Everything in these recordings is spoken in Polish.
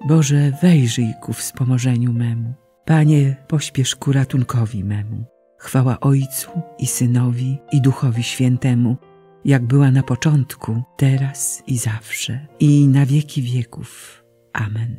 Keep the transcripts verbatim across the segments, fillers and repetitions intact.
Boże, wejrzyj ku wspomożeniu memu. Panie, pośpiesz ku ratunkowi memu. Chwała Ojcu i Synowi i Duchowi Świętemu, jak była na początku, teraz i zawsze, i na wieki wieków. Amen.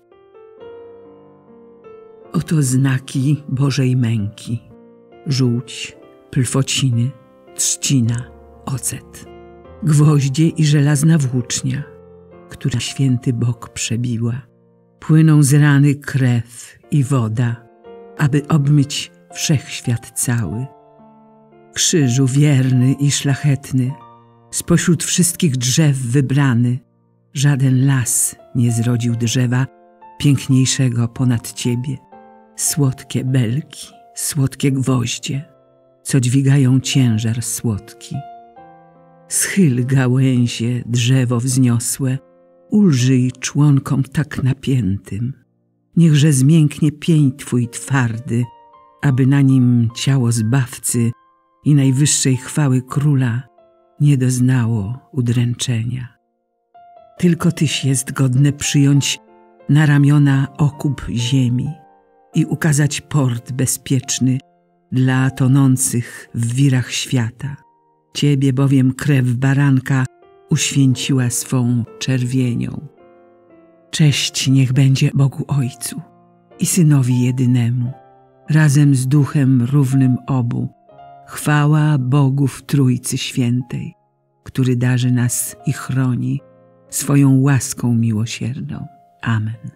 Oto znaki Bożej męki: żółć, plwociny, trzcina, ocet, gwoździe i żelazna włócznia, która święty bok przebiła. Płyną z rany krew i woda, aby obmyć wszechświat cały. Krzyżu wierny i szlachetny, spośród wszystkich drzew wybrany, żaden las nie zrodził drzewa piękniejszego ponad Ciebie. Słodkie belki, słodkie gwoździe, co dźwigają ciężar słodki. Schyl gałęzie, drzewo wzniosłe, ulżyj członkom tak napiętym. Niechże zmięknie pień Twój twardy, aby na nim ciało Zbawcy i najwyższej chwały Króla nie doznało udręczenia. Tylko Tyś jest godne przyjąć na ramiona okup ziemi i ukazać port bezpieczny dla tonących w wirach świata. Ciebie bowiem krew baranka uświęciła swą czerwienią. Cześć niech będzie Bogu Ojcu i Synowi jedynemu, razem z Duchem równym obu. Chwała Bogu w Trójcy Świętej, który darzy nas i chroni swoją łaską miłosierną. Amen.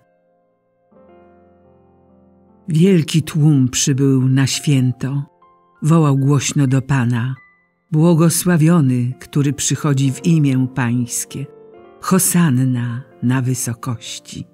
Wielki tłum przybył na święto, wołał głośno do Pana: błogosławiony, który przychodzi w imię Pańskie, hosanna na wysokości.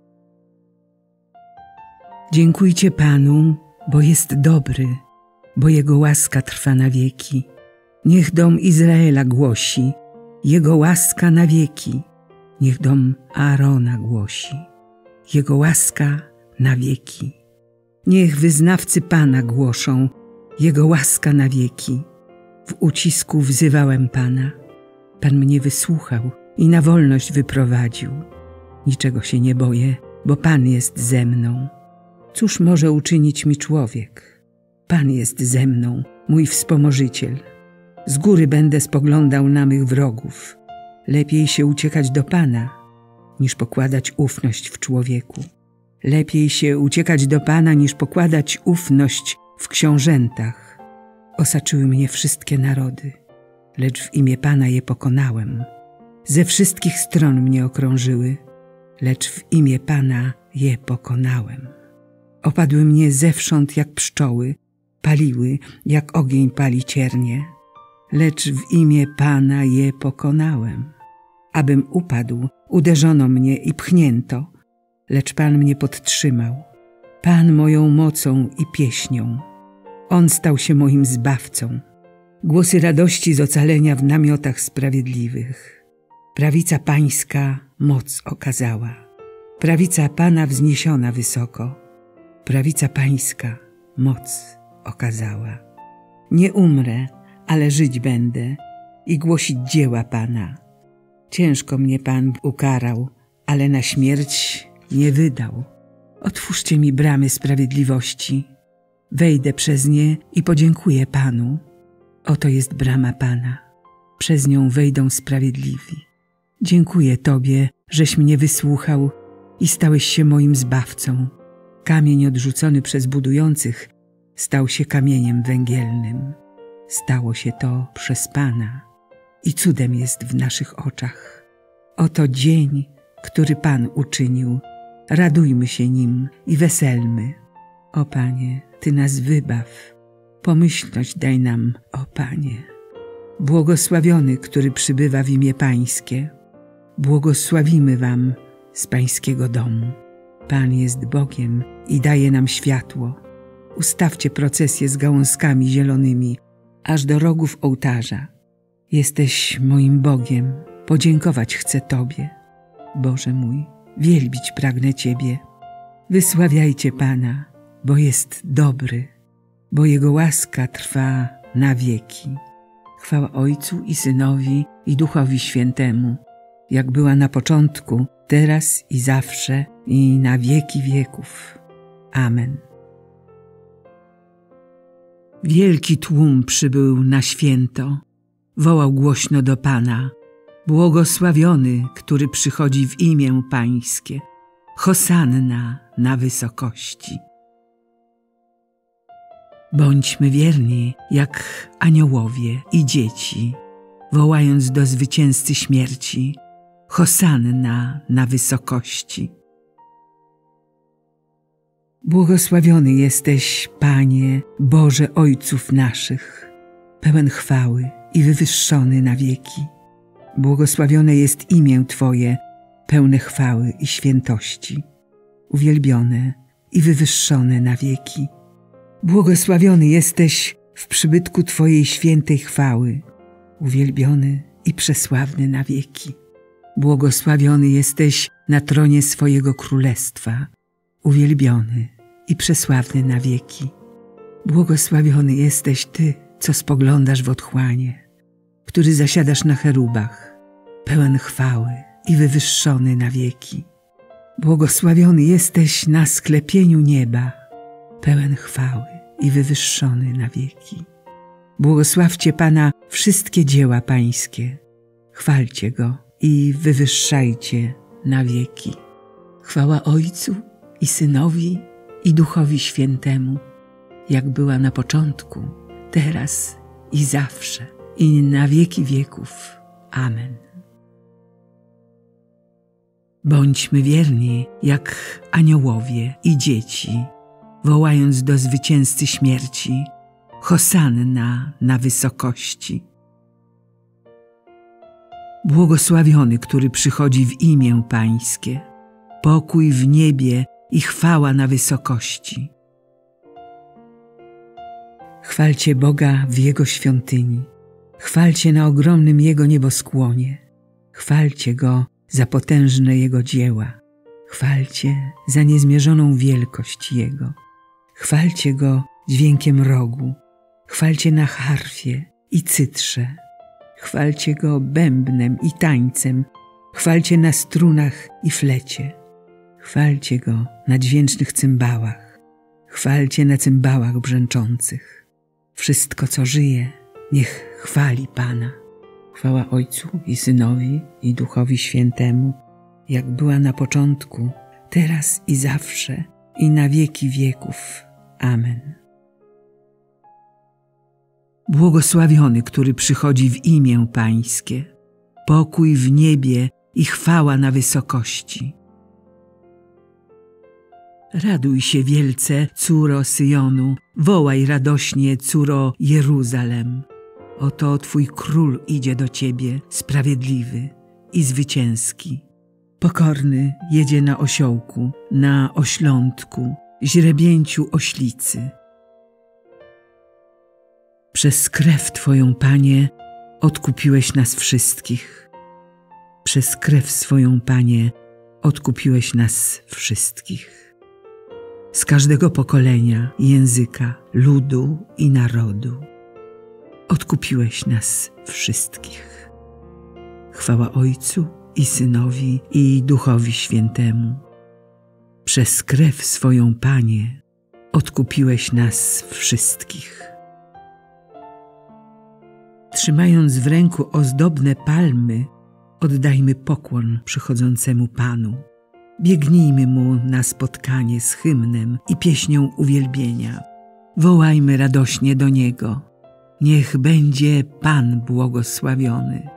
Dziękujcie Panu, bo jest dobry, bo Jego łaska trwa na wieki. Niech dom Izraela głosi, Jego łaska na wieki. Niech dom Aarona głosi, Jego łaska na wieki. Niech wyznawcy Pana głoszą, Jego łaska na wieki. W ucisku wzywałem Pana. Pan mnie wysłuchał i na wolność wyprowadził. Niczego się nie boję, bo Pan jest ze mną. Cóż może uczynić mi człowiek? Pan jest ze mną, mój wspomożyciel. Z góry będę spoglądał na mych wrogów. Lepiej się uciekać do Pana, niż pokładać ufność w człowieku. Lepiej się uciekać do Pana, niż pokładać ufność w książętach. Osaczyły mnie wszystkie narody, lecz w imię Pana je pokonałem. Ze wszystkich stron mnie okrążyły, lecz w imię Pana je pokonałem. Opadły mnie zewsząd jak pszczoły, paliły jak ogień pali ciernie, lecz w imię Pana je pokonałem. Abym upadł, uderzono mnie i pchnięto, lecz Pan mnie podtrzymał. Pan moją mocą i pieśnią. On stał się moim zbawcą. Głosy radości z ocalenia w namiotach sprawiedliwych. Prawica Pańska moc okazała. Prawica Pana wzniesiona wysoko. Prawica Pańska moc okazała. Nie umrę, ale żyć będę i głosić dzieła Pana. Ciężko mnie Pan ukarał, ale na śmierć nie wydał. Otwórzcie mi bramy sprawiedliwości. Wejdę przez nie i podziękuję Panu. Oto jest brama Pana. Przez nią wejdą sprawiedliwi. Dziękuję Tobie, żeś mnie wysłuchał i stałeś się moim zbawcą. Kamień odrzucony przez budujących stał się kamieniem węgielnym. Stało się to przez Pana i cudem jest w naszych oczach. Oto dzień, który Pan uczynił. Radujmy się nim i weselmy. O Panie, Ty nas wybaw. Pomyślność daj nam, o Panie. Błogosławiony, który przybywa w imię Pańskie. Błogosławimy Wam z Pańskiego domu. Pan jest Bogiem i daje nam światło. Ustawcie procesję z gałązkami zielonymi, aż do rogów ołtarza. Jesteś moim Bogiem, podziękować chcę Tobie. Boże mój, wielbić pragnę Ciebie. Wysławiajcie Pana, bo jest dobry, bo Jego łaska trwa na wieki. Chwała Ojcu i Synowi i Duchowi Świętemu, jak była na początku, teraz i zawsze, i na wieki wieków. Amen. Wielki tłum przybył na święto, wołał głośno do Pana: błogosławiony, który przychodzi w imię Pańskie, hosanna na wysokości. Bądźmy wierni jak aniołowie i dzieci, wołając do zwycięzcy śmierci: hosanna na wysokości. Błogosławiony jesteś, Panie, Boże Ojców naszych, pełen chwały i wywyższony na wieki. Błogosławione jest imię Twoje, pełne chwały i świętości, uwielbione i wywyższone na wieki. Błogosławiony jesteś w przybytku Twojej świętej chwały, uwielbiony i przesławny na wieki. Błogosławiony jesteś na tronie swojego królestwa, uwielbiony i przesławny na wieki. Błogosławiony jesteś Ty, co spoglądasz w otchłanie, który zasiadasz na cherubach, pełen chwały i wywyższony na wieki. Błogosławiony jesteś na sklepieniu nieba, pełen chwały i wywyższony na wieki. Błogosławcie Pana wszystkie dzieła Pańskie, chwalcie Go i wywyższajcie na wieki. Chwała Ojcu i Synowi i Duchowi Świętemu, jak była na początku, teraz i zawsze, i na wieki wieków. Amen. Bądźmy wierni jak aniołowie i dzieci, wołając do zwycięzcy śmierci: hosanna na wysokości. Błogosławiony, który przychodzi w imię Pańskie, pokój w niebie i chwała na wysokości. Chwalcie Boga w Jego świątyni, chwalcie na ogromnym Jego nieboskłonie, chwalcie Go za potężne Jego dzieła, chwalcie za niezmierzoną wielkość Jego, chwalcie Go dźwiękiem rogu, chwalcie na harfie i cytrze, chwalcie Go bębnem i tańcem, chwalcie na strunach i flecie, chwalcie Go na dźwięcznych cymbałach, chwalcie na cymbałach brzęczących. Wszystko, co żyje, niech chwali Pana. Chwała Ojcu i Synowi i Duchowi Świętemu, jak była na początku, teraz i zawsze, i na wieki wieków. Amen. Błogosławiony, który przychodzi w imię Pańskie, pokój w niebie i chwała na wysokości. Raduj się wielce, córo Syjonu, wołaj radośnie, córo Jeruzalem. Oto Twój król idzie do Ciebie, sprawiedliwy i zwycięski. Pokorny jedzie na osiołku, na oślątku, źrebięciu oślicy. Przez krew Twoją, Panie, odkupiłeś nas wszystkich. Przez krew swoją, Panie, odkupiłeś nas wszystkich. Z każdego pokolenia, języka, ludu i narodu. Odkupiłeś nas wszystkich. Chwała Ojcu i Synowi i Duchowi Świętemu. Przez krew swoją, Panie, odkupiłeś nas wszystkich. Trzymając w ręku ozdobne palmy, oddajmy pokłon przychodzącemu Panu. Biegnijmy Mu na spotkanie z hymnem i pieśnią uwielbienia. Wołajmy radośnie do Niego. Niech będzie Pan błogosławiony.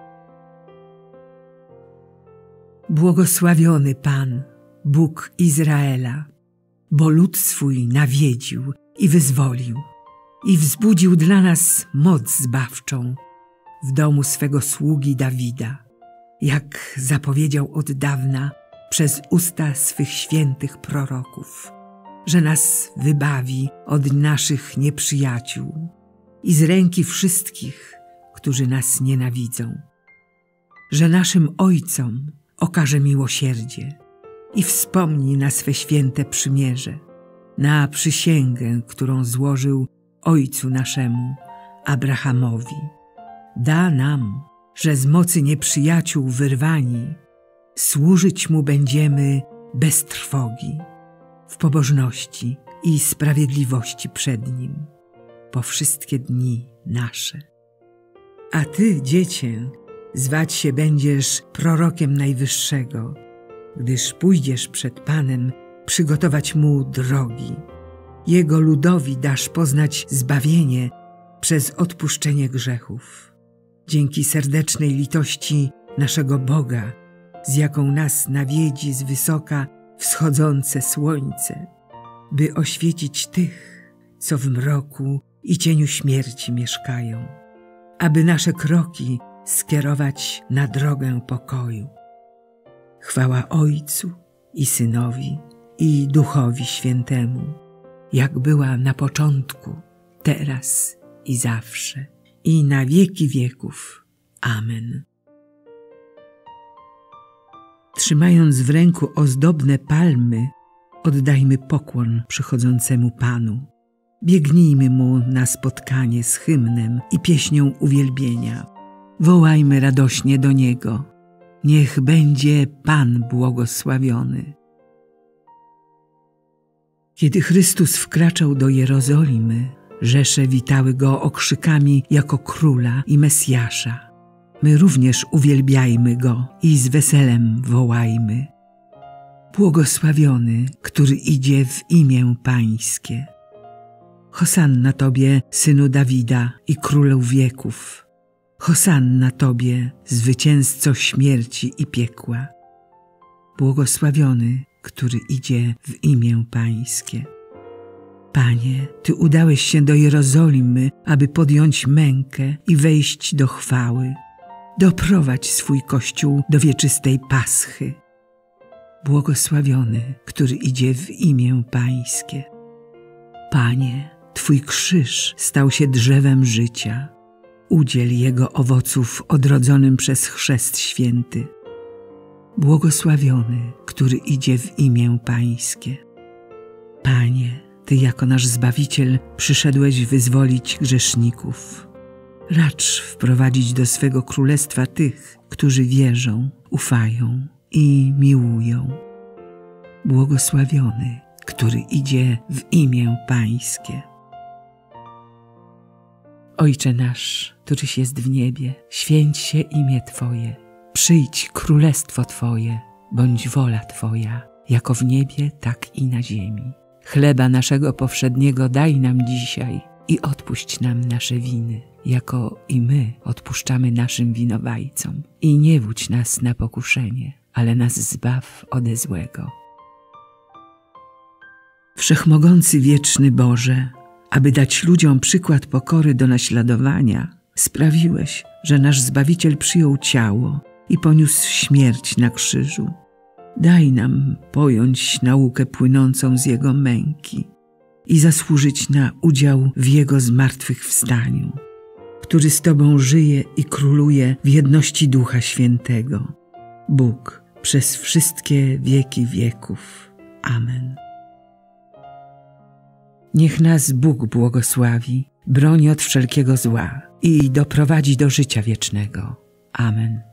Błogosławiony Pan, Bóg Izraela, bo lud swój nawiedził i wyzwolił i wzbudził dla nas moc zbawczą w domu swego sługi Dawida, jak zapowiedział od dawna przez usta swych świętych proroków, że nas wybawi od naszych nieprzyjaciół i z ręki wszystkich, którzy nas nienawidzą, że naszym ojcom okaże miłosierdzie i wspomni na swe święte przymierze, na przysięgę, którą złożył ojcu naszemu, Abrahamowi. Da nam, że z mocy nieprzyjaciół wyrwani, służyć Mu będziemy bez trwogi, w pobożności i sprawiedliwości przed Nim, po wszystkie dni nasze. A Ty, Dziecię, zwać się będziesz prorokiem Najwyższego, gdyż pójdziesz przed Panem przygotować Mu drogi. Jego ludowi dasz poznać zbawienie przez odpuszczenie grzechów. Dzięki serdecznej litości naszego Boga, z jaką nas nawiedzi z wysoka wschodzące słońce, by oświecić tych, co w mroku i cieniu śmierci mieszkają, aby nasze kroki skierować na drogę pokoju. Chwała Ojcu i Synowi i Duchowi Świętemu, jak była na początku, teraz i zawsze, i na wieki wieków. Amen. Trzymając w ręku ozdobne palmy, oddajmy pokłon przychodzącemu Panu. Biegnijmy Mu na spotkanie z hymnem i pieśnią uwielbienia. Wołajmy radośnie do Niego. Niech będzie Pan błogosławiony. Kiedy Chrystus wkraczał do Jerozolimy, rzesze witały Go okrzykami jako Króla i Mesjasza. My również uwielbiajmy Go i z weselem wołajmy. Błogosławiony, który idzie w imię Pańskie. Hosanna Tobie, Synu Dawida i Królu wieków. Hosanna Tobie, zwycięzco śmierci i piekła. Błogosławiony, który idzie w imię Pańskie. Panie, Ty udałeś się do Jerozolimy, aby podjąć mękę i wejść do chwały. Doprowadź swój Kościół do wieczystej Paschy. Błogosławiony, który idzie w imię Pańskie. Panie, Twój krzyż stał się drzewem życia. Udziel jego owoców odrodzonym przez chrzest święty. Błogosławiony, który idzie w imię Pańskie. Panie, Ty jako nasz Zbawiciel przyszedłeś wyzwolić grzeszników. Racz wprowadzić do swego królestwa tych, którzy wierzą, ufają i miłują. Błogosławiony, który idzie w imię Pańskie. Ojcze nasz, któryś jest w niebie, święć się imię Twoje. Przyjdź królestwo Twoje, bądź wola Twoja, jako w niebie, tak i na ziemi. Chleba naszego powszedniego daj nam dzisiaj i odpuść nam nasze winy, jako i my odpuszczamy naszym winowajcom. I nie wódź nas na pokuszenie, ale nas zbaw ode złego. Wszechmogący wieczny Boże, aby dać ludziom przykład pokory do naśladowania, sprawiłeś, że nasz Zbawiciel przyjął ciało i poniósł śmierć na krzyżu. Daj nam pojąć naukę płynącą z Jego męki i zasłużyć na udział w Jego zmartwychwstaniu, który z Tobą żyje i króluje w jedności Ducha Świętego, Bóg przez wszystkie wieki wieków. Amen. Niech nas Bóg błogosławi, broni od wszelkiego zła i doprowadzi do życia wiecznego. Amen.